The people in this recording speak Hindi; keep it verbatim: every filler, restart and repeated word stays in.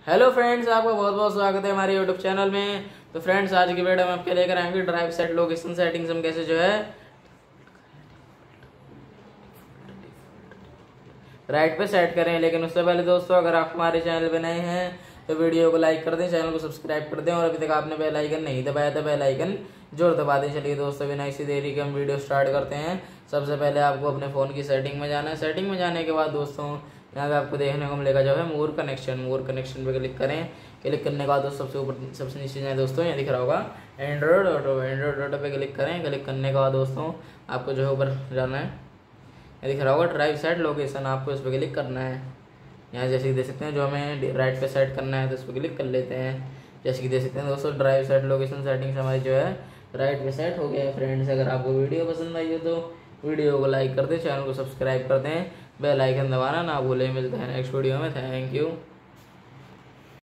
हेलो फ्रेंड्स, आपका बहुत बहुत स्वागत है हमारे यूट्यूब चैनल में। तो फ्रेंड्स, आज की वीडियो में आपके लेकर आएंगे ड्राइव सेट लोकेशन सेटिंग्स हम कैसे जो है राइट पे सेट करें। लेकिन उससे पहले दोस्तों, अगर आप हमारे चैनल पे नए हैं तो वीडियो को लाइक कर दें, चैनल को सब्सक्राइब कर दें और अभी तक आपने बेल आइकन नहीं दबाया तो बेल आइकन जोर दबा दें। चलिए दोस्तों, बिना इसी देरी के हम वीडियो स्टार्ट करते हैं। सबसे पहले आपको अपने फ़ोन की सेटिंग में जाना है। सेटिंग में जाने के बाद दोस्तों, यहाँ पे आपको देखने को मिलेगा जो है मोर कनेक्शन। मोर कनेक्शन पे क्लिक करें। क्लिक करने के बाद दोस्तों सबसे ऊपर सबसे नीचे जाए दोस्तों, यहाँ दिख रहा होगा एंड्रॉइड ऑटो। एंड्रॉइड ऑटो पे क्लिक करें। क्लिक करने के बाद दोस्तों आपको जो है ऊपर जाना है, ये दिख रहा होगा ड्राइव सेट लोकेशन, आपको इस पर क्लिक करना है। यहाँ जैसे कि देख सकते हैं, जो हमें राइट पे सेट करना है तो इस पर क्लिक कर लेते हैं। जैसे कि देख सकते हैं दोस्तों, ड्राइव सेट लोकेशन सेटिंग्स हमारी जो है राइट पे सेट हो गया है। फ्रेंड्स, अगर आपको वीडियो पसंद आई हो तो वीडियो को लाइक कर दें, चैनल को सब्सक्राइब कर दें, बेल आइकन दबाना ना भूलें। मिलते हैं नेक्स्ट वीडियो में। Thank you.